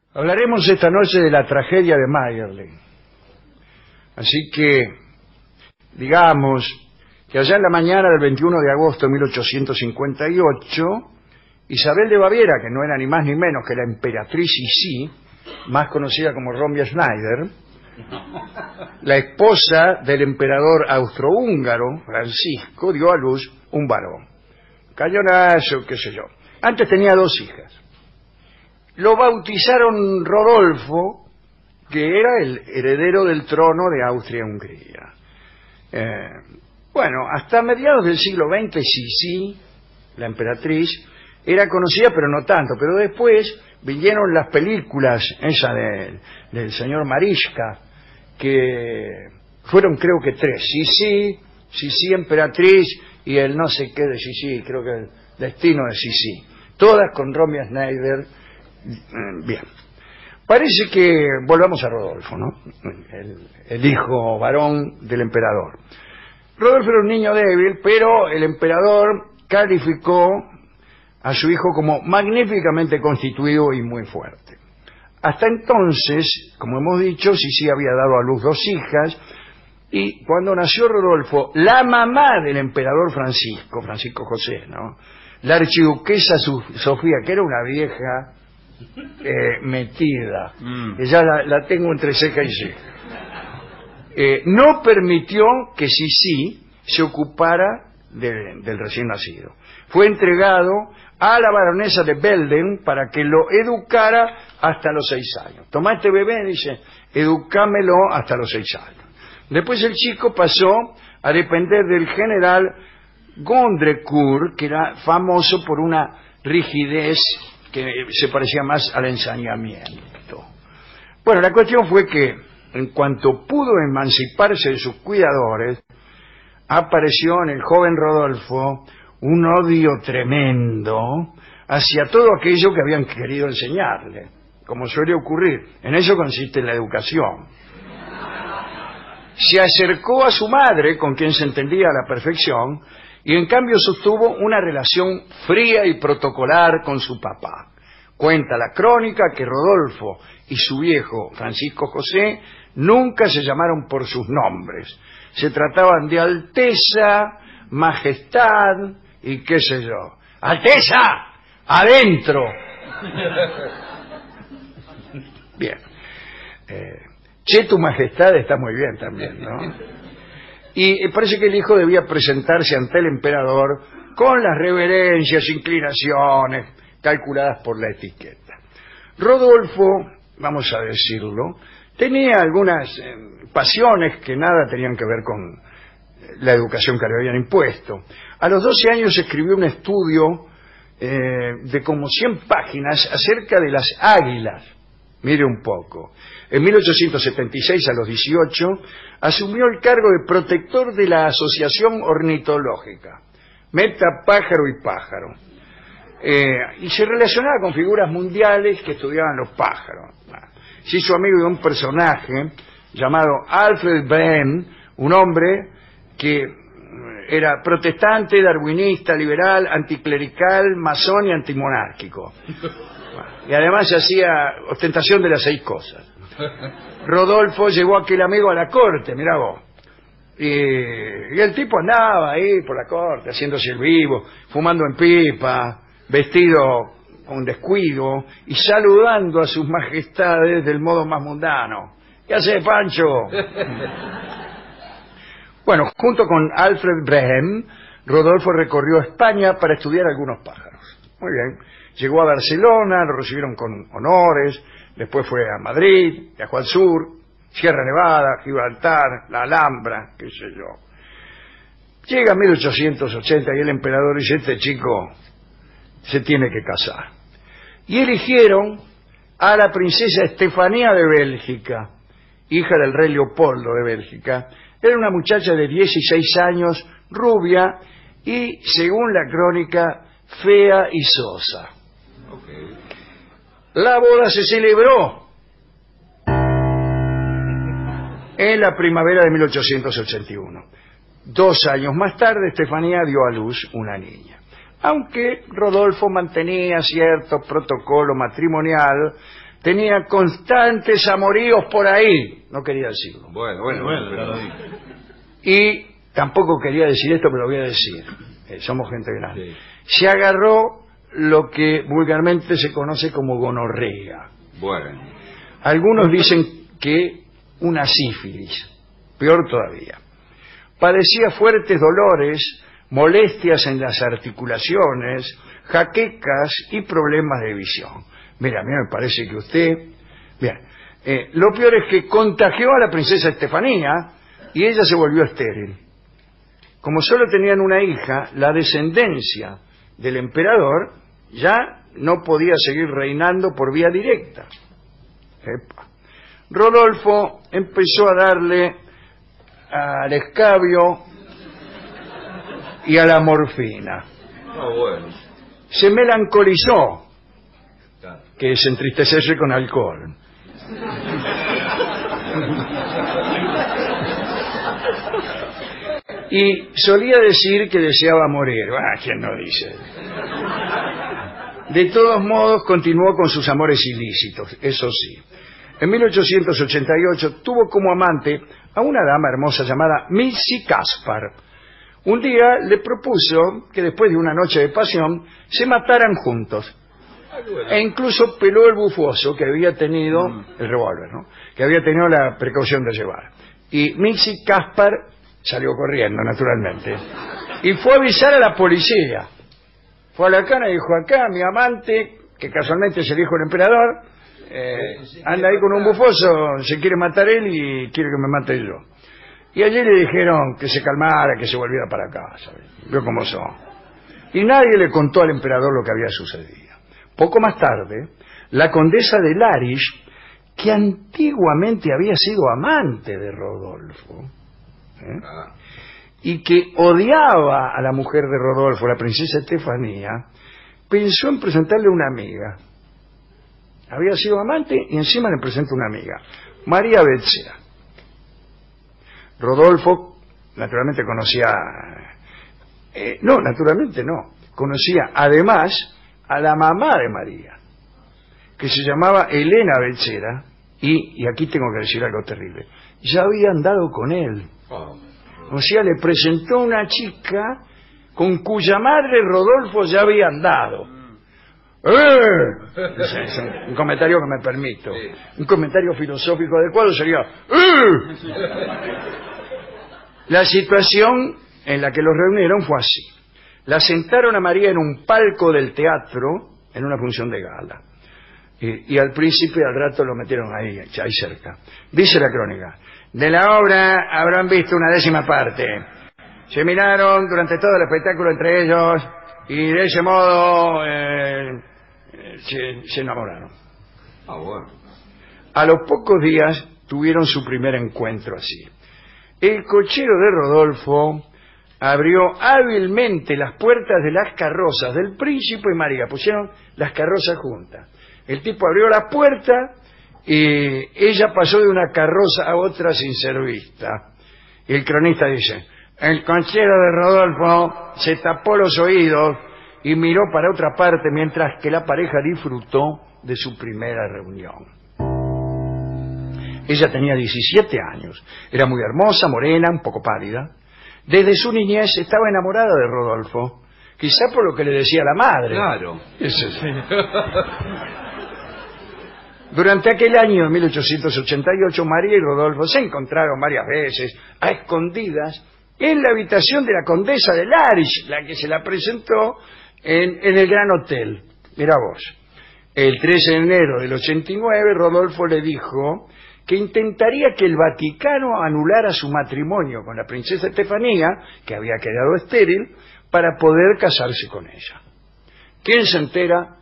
Hablaremos esta noche de la tragedia de Mayerling. Así que, digamos que allá en la mañana del 21 de agosto de 1858, Isabel de Baviera, que no era ni más ni menos que la emperatriz Sisi, más conocida como Romy Schneider, la esposa del emperador austrohúngaro, Francisco, dio a luz un varón. Cañonazo, qué sé yo. Antes tenía 2 hijas. Lo bautizaron Rodolfo, que era el heredero del trono de Austria-Hungría. Bueno, hasta mediados del siglo XX, Sisi, la emperatriz, era conocida, pero no tanto. Pero después vinieron las películas, esa del señor Marischka, que fueron creo que 3. Sisi emperatriz y el no sé qué de Sisi, creo que el destino de Sisi. Todas con Romy Schneider. Bien. Parece que volvamos a Rodolfo, ¿no? El hijo varón del emperador. Rodolfo era un niño débil, pero el emperador calificó a su hijo como magníficamente constituido y muy fuerte. Hasta entonces, como hemos dicho, Sisi había dado a luz 2 hijas, y cuando nació Rodolfo, la mamá del emperador Francisco José, ¿no? La archiduquesa Sofía, que era una vieja metida, que ya la tengo entre ceja y ceja, no permitió que Sisi se ocupara del recién nacido. Fue entregado a la baronesa de Belden para que lo educara hasta los 6 años. Tomá este bebé, dice, educámelo hasta los 6 años. Después el chico pasó a depender del general Gondrecourt, que era famoso por una rigidez que se parecía más al ensañamiento. Bueno, la cuestión fue que, en cuanto pudo emanciparse de sus cuidadores, apareció en el joven Rodolfo un odio tremendo hacia todo aquello que habían querido enseñarle, como suele ocurrir. En eso consiste la educación. Se acercó a su madre, con quien se entendía a la perfección, y en cambio sostuvo una relación fría y protocolar con su papá. Cuenta la crónica que Rodolfo y su viejo Francisco José nunca se llamaron por sus nombres. Se trataban de Alteza, Majestad y qué sé yo. ¡Alteza! ¡Adentro! Bien. Che, tu Majestad está muy bien también, ¿no? Y parece que el hijo debía presentarse ante el emperador con las reverencias, inclinaciones calculadas por la etiqueta. Rodolfo, vamos a decirlo, tenía algunas pasiones que nada tenían que ver con la educación que le habían impuesto. A los 12 años escribió un estudio de como 100 páginas acerca de las águilas. Mire un poco. En 1876, a los 18, asumió el cargo de protector de la Asociación Ornitológica. Meta pájaro y pájaro. Y se relacionaba con figuras mundiales que estudiaban los pájaros. Se hizo amigo de un personaje llamado Alfred Brehm, un hombre que era protestante, darwinista, liberal, anticlerical, masón y antimonárquico. Y además hacía ostentación de las 6 cosas. Rodolfo llevó a aquel amigo a la corte, mirá vos. Y el tipo andaba ahí por la corte, haciéndose el vivo, fumando en pipa, vestido con descuido y saludando a sus majestades del modo más mundano. ¿Qué hace, Pancho? Bueno, junto con Alfred Brehm, Rodolfo recorrió España para estudiar algunos pájaros. Muy bien. Llegó a Barcelona, lo recibieron con honores, después fue a Madrid, viajó al sur, Sierra Nevada, Gibraltar, la Alhambra, qué sé yo. Llega 1880 y el emperador dice, este chico se tiene que casar. Y eligieron a la princesa Estefanía de Bélgica, hija del rey Leopoldo de Bélgica. Era una muchacha de 16 años, rubia y, según la crónica, fea y sosa. La boda se celebró en la primavera de 1881. 2 años más tarde, Estefanía dio a luz una niña. Aunque Rodolfo mantenía cierto protocolo matrimonial, tenía constantes amoríos por ahí. No quería decirlo. Bueno, ya lo dije. Y tampoco quería decir esto, pero lo voy a decir. Somos gente grande. Sí. Se agarró lo que vulgarmente se conoce como gonorrea. Bueno. Algunos dicen que una sífilis, peor todavía. Padecía fuertes dolores, molestias en las articulaciones, jaquecas y problemas de visión. Mira, a mí me parece que usted... Bien, lo peor es que contagió a la princesa Estefanía y ella se volvió estéril. Como solo tenían una hija, la descendencia del emperador ya no podía seguir reinando por vía directa. Epa. Rodolfo empezó a darle al escabio y a la morfina. Bueno. Se melancolizó, Claro. que es entristecerse con alcohol. Y solía decir que deseaba morir. ¿Quién no dice? De todos modos, continuó con sus amores ilícitos, eso sí. En 1888 tuvo como amante a una dama hermosa llamada Missy Caspar. Un día le propuso que después de una noche de pasión se mataran juntos. E incluso peló el bufoso que había tenido, el revólver, ¿no? Que había tenido la precaución de llevar. Y Missy Caspar salió corriendo, naturalmente. Y fue a avisar a la policía. Fue a la cana y dijo, acá mi amante, que casualmente es el hijo del emperador, anda ahí con un bufoso, se quiere matar él y quiere que me mate yo. Y allí le dijeron que se calmara, que se volviera para casa. Vio cómo son. Y nadie le contó al emperador lo que había sucedido. Poco más tarde, la condesa de Larish, que antiguamente había sido amante de Rodolfo, y que odiaba a la mujer de Rodolfo, la princesa Estefanía, pensó en presentarle una amiga. Había sido amante y encima le presentó una amiga, María Betzera. Rodolfo, naturalmente conocía... naturalmente no. Conocía además a la mamá de María, que se llamaba Elena Betzera, y aquí tengo que decir algo terrible, ya había andado con él. O sea, le presentó una chica con cuya madre Rodolfo ya había andado. Es un comentario que me permito. Un comentario filosófico adecuado sería... La situación en la que los reunieron fue así. La sentaron a María en un palco del teatro, en una función de gala. Y al príncipe al rato lo metieron ahí cerca. Dice la crónica, de la obra habrán visto una 10ª parte. Se miraron durante todo el espectáculo entre ellos y de ese modo se enamoraron. Bueno. A los pocos días tuvieron su primer encuentro así. El cochero de Rodolfo abrió hábilmente las puertas de las carrozas del príncipe y María. Pusieron las carrozas juntas. El tipo abrió la puerta y ella pasó de una carroza a otra sin ser vista. Y el cronista dice, el cochero de Rodolfo se tapó los oídos y miró para otra parte mientras que la pareja disfrutó de su primera reunión. Ella tenía 17 años, era muy hermosa, morena, un poco pálida. Desde su niñez estaba enamorada de Rodolfo, quizá por lo que le decía la madre. Claro. Eso sí. Durante aquel año de 1888, María y Rodolfo se encontraron varias veces, a escondidas, en la habitación de la condesa de Larish, la que se la presentó en el Gran Hotel. Mirá vos. El 13 de enero del 89, Rodolfo le dijo que intentaría que el Vaticano anulara su matrimonio con la princesa Estefanía, que había quedado estéril, para poder casarse con ella. ¿Quién se entera?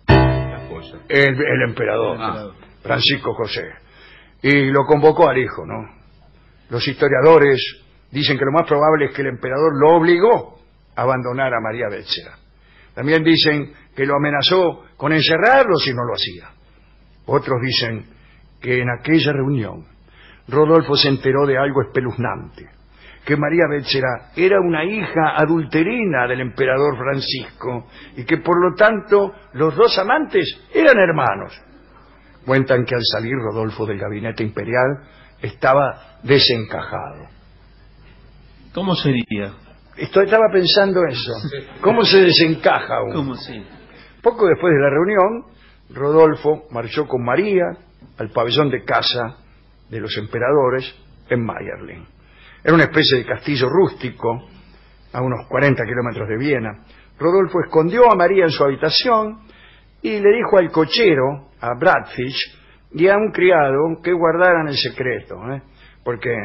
El emperador, Francisco José. Y lo convocó al hijo, ¿no? Los historiadores dicen que lo más probable es que el emperador lo obligó a abandonar a María Betzera. También dicen que lo amenazó con encerrarlo si no lo hacía. Otros dicen que en aquella reunión Rodolfo se enteró de algo espeluznante, que María Betzera era una hija adulterina del emperador Francisco y que por lo tanto los dos amantes eran hermanos. Cuentan que al salir Rodolfo del gabinete imperial estaba desencajado. ¿Cómo sería? Estaba pensando eso. ¿Cómo se desencaja uno? ¿Cómo sí? Poco después de la reunión, Rodolfo marchó con María al pabellón de caza de los emperadores en Mayerling. Era una especie de castillo rústico a unos 40 kilómetros de Viena. Rodolfo escondió a María en su habitación y le dijo al cochero, a Bradfish, y a un criado que guardaran el secreto, porque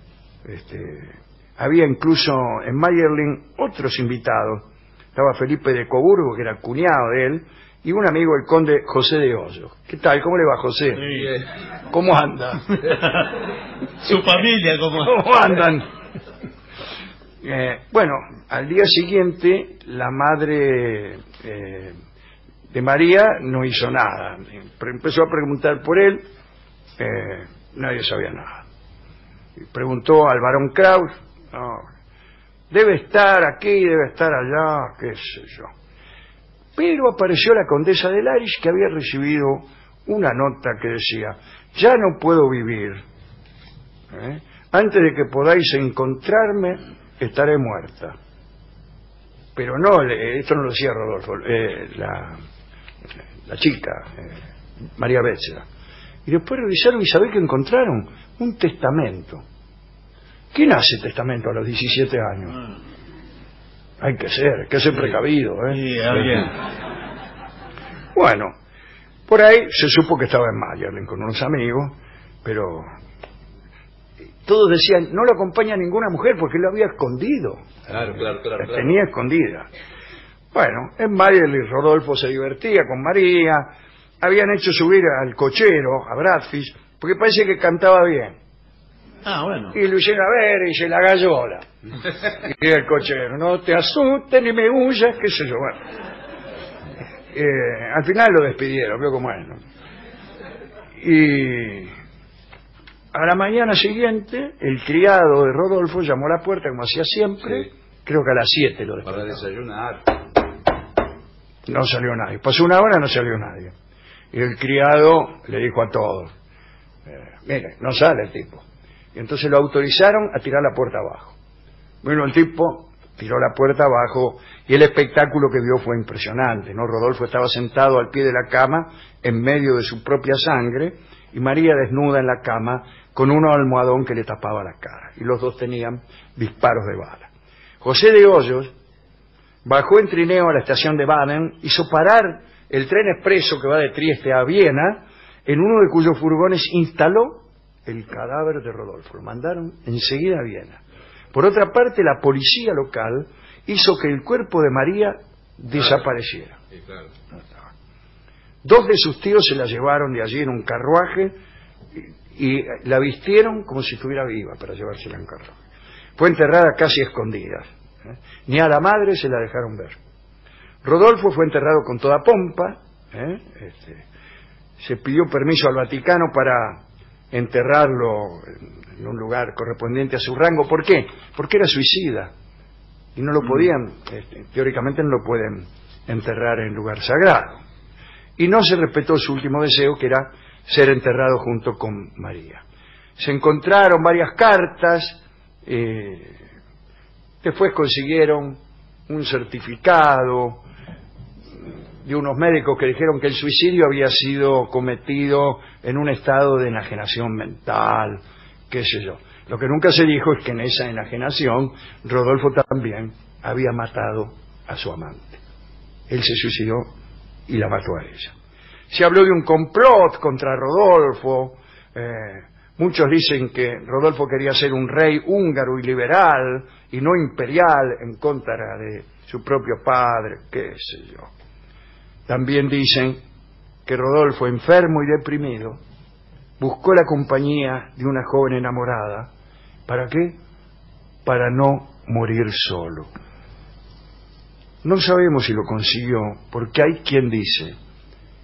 había incluso en Mayerling otros invitados. Estaba Felipe de Coburgo, que era cuñado de él, y un amigo, el conde José de Hoyos. ¿Qué tal? ¿Cómo le va, José? Sí. ¿Cómo anda? Su familia, ¿Cómo andan? Bueno, al día siguiente, la madre de María no hizo nada. Empezó a preguntar por él, nadie sabía nada. Preguntó al barón Kraus, no, debe estar aquí, debe estar allá, qué sé yo. Pero apareció la condesa de Larish, que había recibido una nota que decía: ya no puedo vivir. Antes de que podáis encontrarme, estaré muerta. Pero no, esto no lo decía Rodolfo, la chica, María Bécera. Y después revisaron y ¿sabés qué encontraron? Un testamento. ¿Quién hace testamento a los 17 años? Hay que ser precavido, Sí, bien. Bueno, por ahí se supo que estaba en Mayerling con unos amigos, pero todos decían, no lo acompaña ninguna mujer porque él lo había escondido. Claro. La tenía escondida. Bueno, en Mayerling Rodolfo se divertía con María, habían hecho subir al cochero, a Bradfish, porque parece que cantaba bien. Bueno. Y lo hicieron a ver, y se la gallola. Y el cochero, no te asustes ni me huyas, qué sé yo. Bueno. Al final lo despidieron, veo cómo es, ¿no? Y a la mañana siguiente, el criado de Rodolfo llamó a la puerta, como hacía siempre, sí. Creo que a las 7 lo Para despertaba. desayunar. No salió nadie. Pasó una hora, no salió nadie. Y el criado le dijo a todos, mire, no sale el tipo. Y entonces lo autorizaron a tirar la puerta abajo. Bueno, el tipo tiró la puerta abajo y el espectáculo que vio fue impresionante, ¿no? Rodolfo estaba sentado al pie de la cama en medio de su propia sangre y María desnuda en la cama con un almohadón que le tapaba la cara. Y los dos tenían disparos de bala. José de Hoyos bajó en trineo a la estación de Baden, hizo parar el tren expreso que va de Trieste a Viena, en uno de cuyos furgones instaló el cadáver de Rodolfo. Lo mandaron enseguida a Viena. Por otra parte, la policía local hizo que el cuerpo de María desapareciera. Sí, claro. No estaba. Dos de sus tíos se la llevaron de allí en un carruaje y la vistieron como si estuviera viva para llevársela en carruaje. Fue enterrada casi a escondidas. Ni a la madre se la dejaron ver. Rodolfo fue enterrado con toda pompa. Se pidió permiso al Vaticano para enterrarlo en un lugar correspondiente a su rango. ¿Por qué? Porque era suicida y no lo podían, teóricamente no lo pueden enterrar en lugar sagrado. Y no se respetó su último deseo, que era ser enterrado junto con María. Se encontraron varias cartas, después consiguieron un certificado de unos médicos que dijeron que el suicidio había sido cometido en un estado de enajenación mental, qué sé yo. Lo que nunca se dijo es que en esa enajenación Rodolfo también había matado a su amante. Él se suicidó y la mató a ella. Se habló de un complot contra Rodolfo. Muchos dicen que Rodolfo quería ser un rey húngaro y liberal y no imperial en contra de su propio padre, qué sé yo. También dicen que Rodolfo, enfermo y deprimido, buscó la compañía de una joven enamorada. ¿Para qué? Para no morir solo. No sabemos si lo consiguió, porque hay quien dice,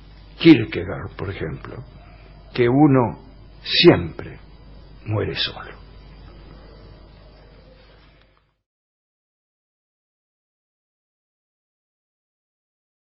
Kierkegaard, por ejemplo, que uno siempre muere solo.